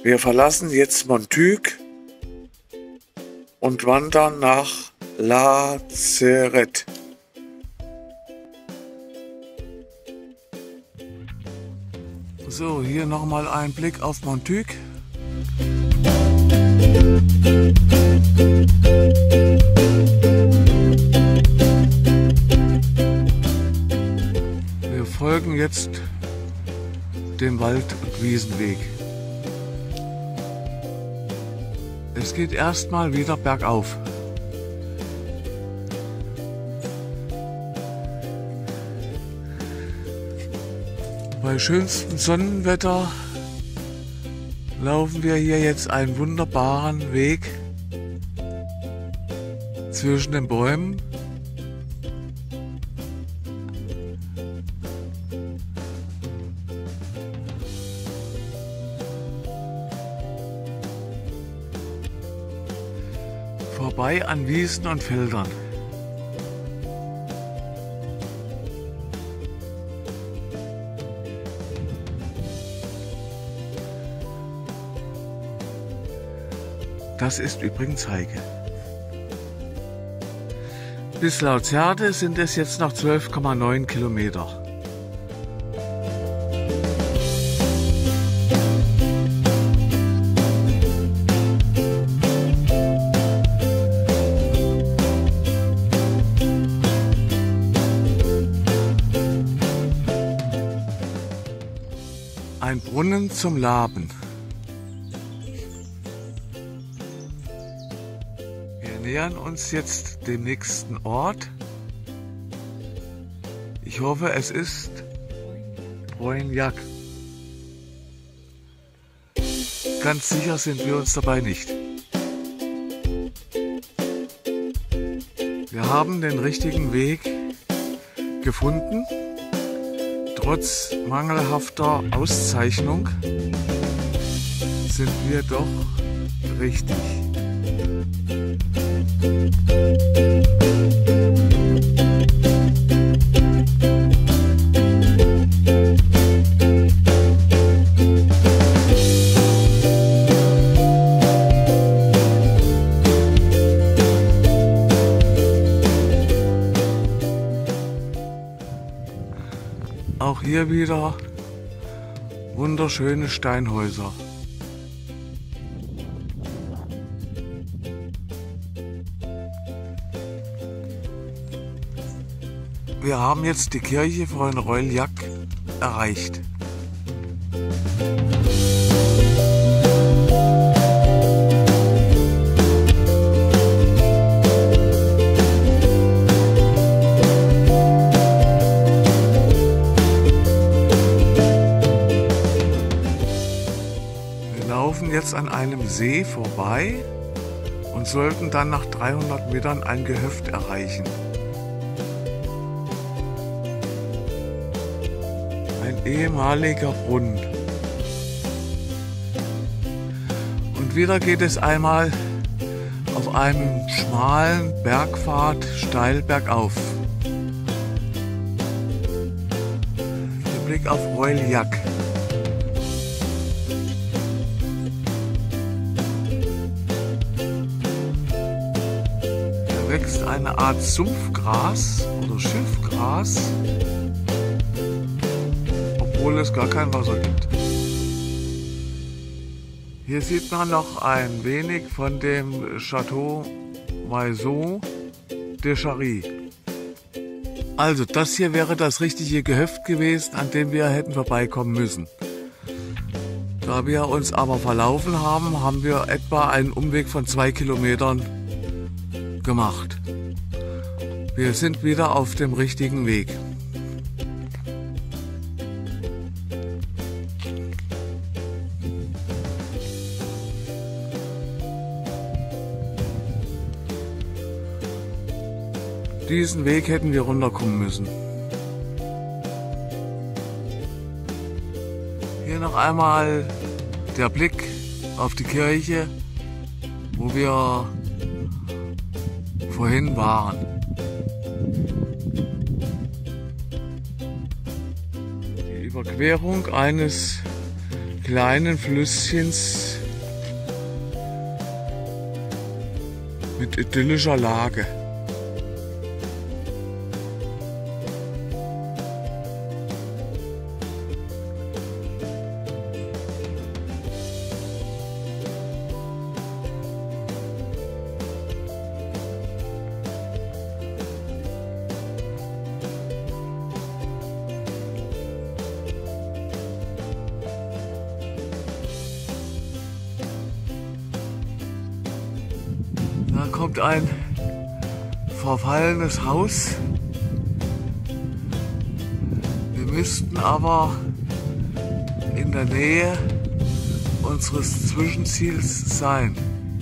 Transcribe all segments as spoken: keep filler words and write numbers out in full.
Wir verlassen jetzt Montcuq und wandern nach Lazeret. So, hier nochmal ein Blick auf Montcuq. Wir folgen jetzt dem Wald- und Wiesenweg. Es geht erstmal wieder bergauf. Bei schönstem Sonnenwetter laufen wir hier jetzt einen wunderbaren Weg zwischen den Bäumen. Vorbei an Wiesen und Feldern. Das ist übrigens Heike. Bis Lauzerte sind es jetzt noch zwölf Komma neun Kilometer. Ein Brunnen zum Laben. Wir nähern uns jetzt dem nächsten Ort. Ich hoffe, es ist Broinjak. Ganz sicher sind wir uns dabei nicht. Wir haben den richtigen Weg gefunden. Trotz mangelhafter Auszeichnung sind wir doch richtig. Auch hier wieder wunderschöne Steinhäuser. Wir haben jetzt die Kirche von Broinjak erreicht. Jetzt an einem See vorbei und sollten dann nach dreihundert Metern ein Gehöft erreichen. Ein ehemaliger Brunnen. Und wieder geht es einmal auf einem schmalen Bergpfad steil bergauf. Der Blick auf Broinjak. Wächst eine Art Sumpfgras oder Schiffgras, obwohl es gar kein Wasser gibt. Hier sieht man noch ein wenig von dem Château Maison de Charry. Also das hier wäre das richtige Gehöft gewesen, an dem wir hätten vorbeikommen müssen. Da wir uns aber verlaufen haben, haben wir etwa einen Umweg von zwei Kilometern gemacht. Wir sind wieder auf dem richtigen Weg. Diesen Weg hätten wir runterkommen müssen. Hier noch einmal der Blick auf die Kirche, wo wir vorhin waren. Die Überquerung eines kleinen Flüsschens mit idyllischer Lage. Da kommt ein verfallenes Haus. Wir müssten aber in der Nähe unseres Zwischenziels sein.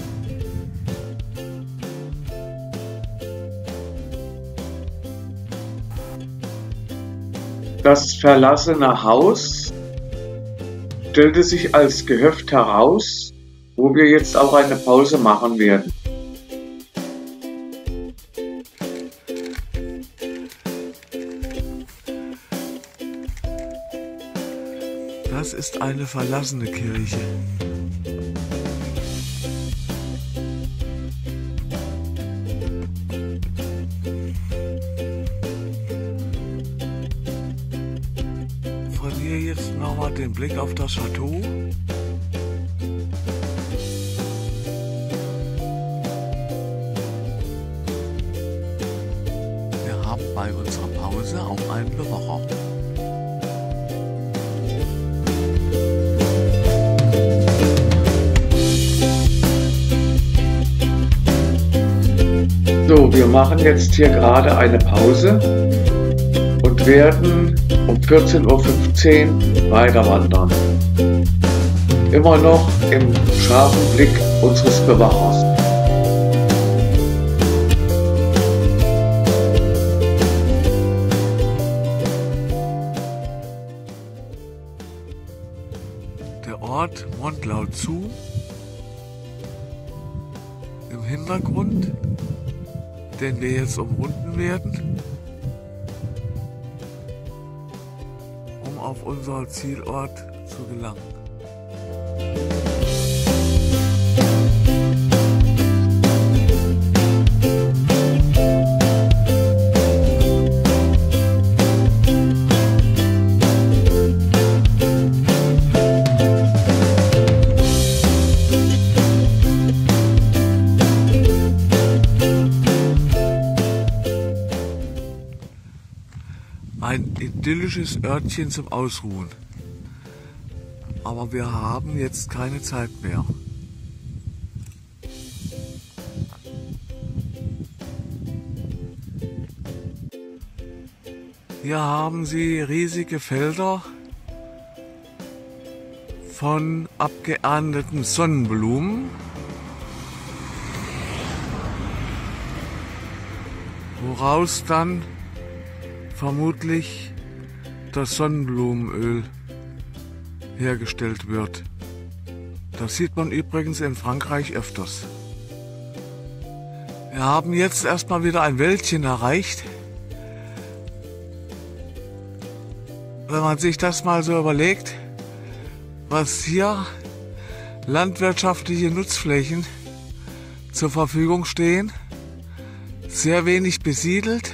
Das verlassene Haus stellte sich als Gehöft heraus, wo wir jetzt auch eine Pause machen werden. Das ist eine verlassene Kirche. Von hier jetzt nochmal den Blick auf das Chateau. Wir haben bei unserer Pause auch einen Bewacher. So, wir machen jetzt hier gerade eine Pause und werden um vierzehn Uhr fünfzehn weiter wandern. Immer noch im scharfen Blick unseres Bewachers. Der Ort Mont Lao-Tzu im Hintergrund, den wir jetzt umrunden werden, um auf unser Zielort zu gelangen. Ein idyllisches Örtchen zum Ausruhen. Aber wir haben jetzt keine Zeit mehr. Hier haben Sie riesige Felder von abgeernteten Sonnenblumen, woraus dann vermutlich das Sonnenblumenöl hergestellt wird. Das sieht man übrigens in Frankreich öfters. Wir haben jetzt erstmal wieder ein Wäldchen erreicht. Wenn man sich das mal so überlegt, was hier landwirtschaftliche Nutzflächen zur Verfügung stehen, sehr wenig besiedelt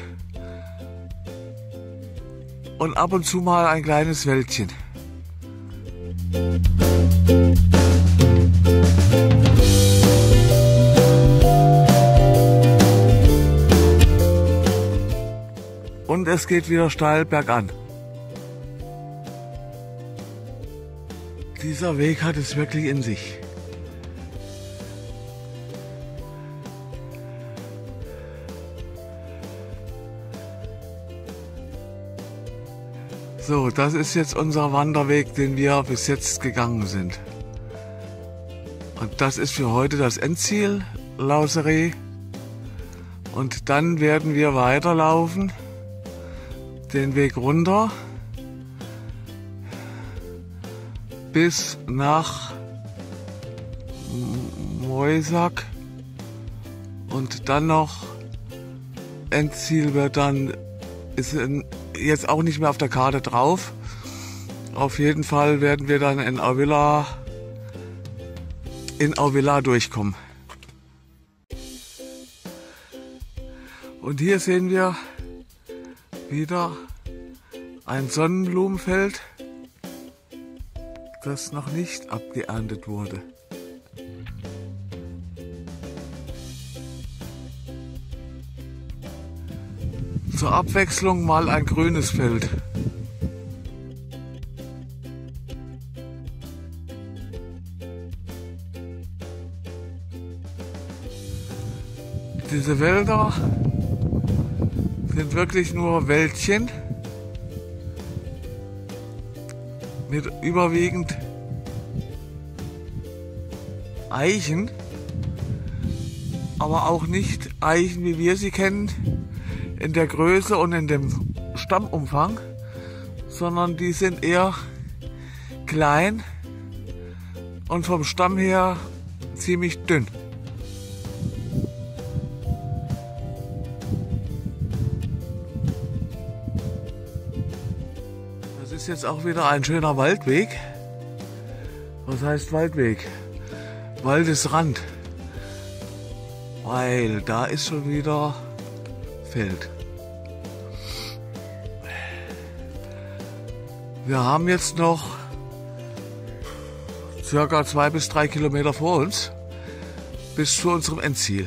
und ab und zu mal ein kleines Wäldchen. Und es geht wieder steil bergan. Dieser Weg hat es wirklich in sich. So, das ist jetzt unser Wanderweg, den wir bis jetzt gegangen sind. Und das ist für heute das Endziel, Lauseree. Und dann werden wir weiterlaufen, den Weg runter, bis nach Moisac. Und dann noch, Endziel wird dann, ist in, jetzt auch nicht mehr auf der Karte drauf, Auf jeden Fall werden wir dann in Auvilla, in Auvilla durchkommen. Und hier sehen wir wieder ein Sonnenblumenfeld, das noch nicht abgeerntet wurde. Zur Abwechslung mal ein grünes Feld. Diese Wälder sind wirklich nur Wäldchen mit überwiegend Eichen, aber auch nicht Eichen, wie wir sie kennen, in der Größe und in dem Stammumfang, sondern die sind eher klein und vom Stamm her ziemlich dünn. Das ist jetzt auch wieder ein schöner Waldweg. Was heißt Waldweg? Waldesrand. Weil da ist schon wieder Feld. Wir haben jetzt noch circa zwei bis drei Kilometer vor uns bis zu unserem Endziel.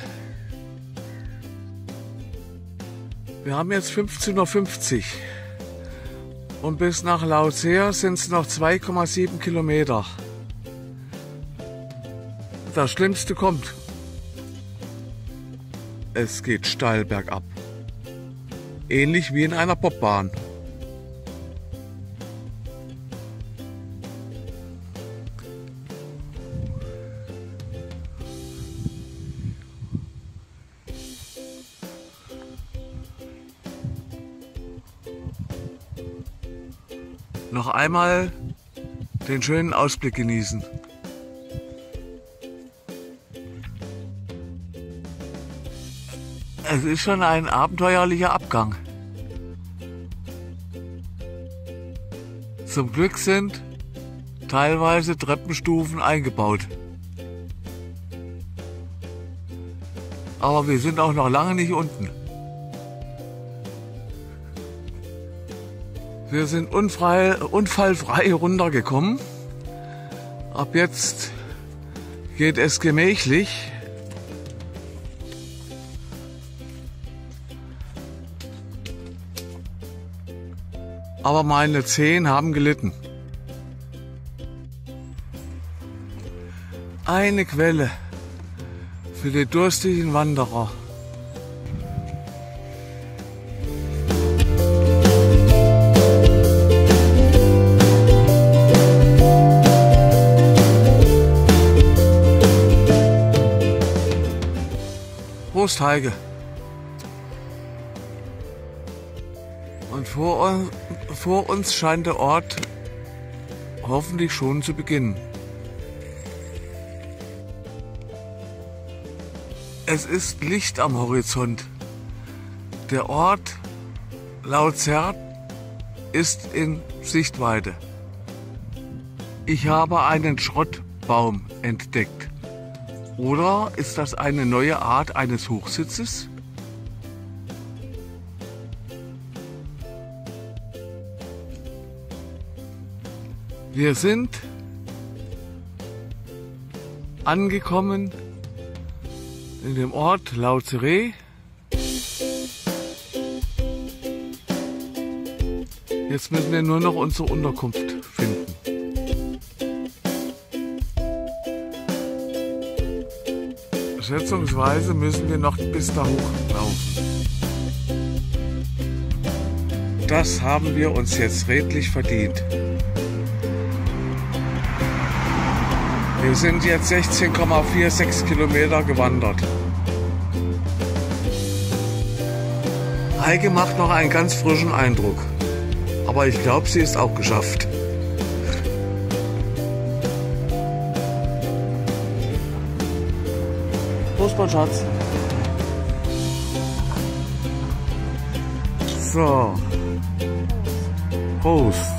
Wir haben jetzt fünfzehn Uhr fünfzig und bis nach Lausea sind es noch zwei Komma sieben Kilometer. Das Schlimmste kommt. Es geht steil bergab. Ähnlich wie in einer Bobbahn. Noch einmal den schönen Ausblick genießen. Es ist schon ein abenteuerlicher Abgang. Zum Glück sind teilweise Treppenstufen eingebaut. Aber wir sind auch noch lange nicht unten. Wir sind unfrei, unfallfrei runtergekommen. Ab jetzt geht es gemächlich. Aber meine Zehen haben gelitten. Eine Quelle für die durstigen Wanderer. Prost, Heike. Und vor, vor uns scheint der Ort hoffentlich schon zu beginnen. Es ist Licht am Horizont. Der Ort Lauzert ist in Sichtweite. Ich habe einen Schrottbaum entdeckt. Oder ist das eine neue Art eines Hochsitzes? Wir sind angekommen in dem Ort Lauzeret. Jetzt müssen wir nur noch unsere Unterkunft finden. Schätzungsweise müssen wir noch bis da hochlaufen. Das haben wir uns jetzt redlich verdient. Wir sind jetzt sechzehn Komma sechsundvierzig Kilometer gewandert. Heike macht noch einen ganz frischen Eindruck. Aber ich glaube, sie ist auch geschafft. Prost, mein Schatz. So. Prost.